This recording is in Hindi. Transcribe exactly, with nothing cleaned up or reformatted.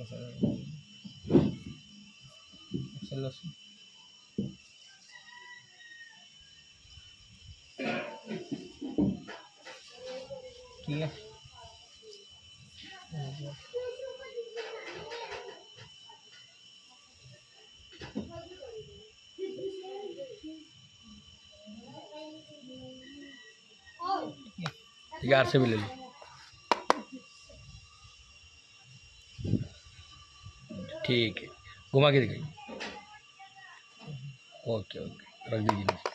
चलो ठीक है। ठीक है, आर से भी ले लो। ठीक है, घुमा के दिखाइए। ओके ओके, रख दीजिए।